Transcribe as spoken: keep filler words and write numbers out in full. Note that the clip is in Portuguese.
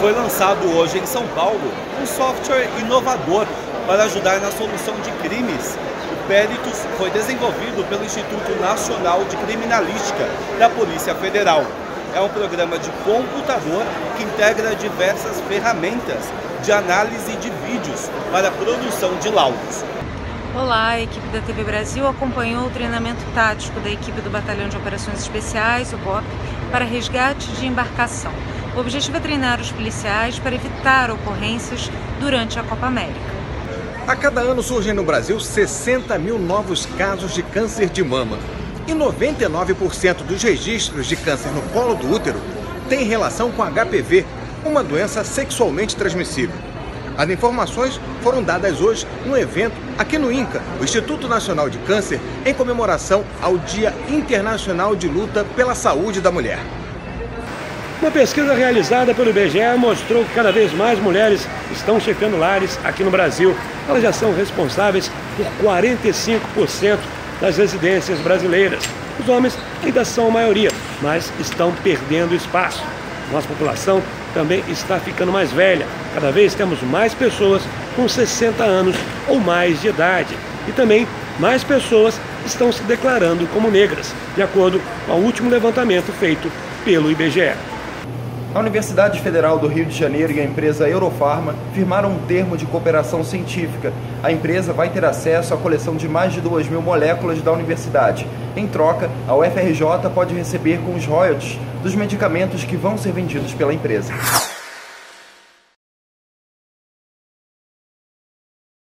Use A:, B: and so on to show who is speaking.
A: Foi lançado hoje em São Paulo um software inovador para ajudar na solução de crimes. O Peritus foi desenvolvido pelo Instituto Nacional de Criminalística da Polícia Federal. É um programa de computador que integra diversas ferramentas de análise de vídeos para a produção de laudos.
B: Olá, a equipe da T V Brasil acompanhou o treinamento tático da equipe do Batalhão de Operações Especiais, o B O P, para resgate de embarcação. O objetivo é treinar os policiais para evitar ocorrências durante a Copa América.
C: A cada ano surgem no Brasil sessenta mil novos casos de câncer de mama. E noventa e nove por cento dos registros de câncer no colo do útero tem relação com H P V, uma doença sexualmente transmissível. As informações foram dadas hoje no evento aqui no INCA, o Instituto Nacional de Câncer, em comemoração ao Dia Internacional de Luta pela Saúde da Mulher.
D: Uma pesquisa realizada pelo I B G E mostrou que cada vez mais mulheres estão chefando lares aqui no Brasil. Elas já são responsáveis por quarenta e cinco por cento das residências brasileiras. Os homens ainda são a maioria, mas estão perdendo espaço. Nossa população também está ficando mais velha. Cada vez temos mais pessoas com sessenta anos ou mais de idade. E também mais pessoas estão se declarando como negras, de acordo com o último levantamento feito pelo I B G E.
E: A Universidade Federal do Rio de Janeiro e a empresa Eurofarma firmaram um termo de cooperação científica. A empresa vai ter acesso à coleção de mais de duas mil moléculas da universidade. Em troca, a U F R J pode receber com os royalties dos medicamentos que vão ser vendidos pela empresa.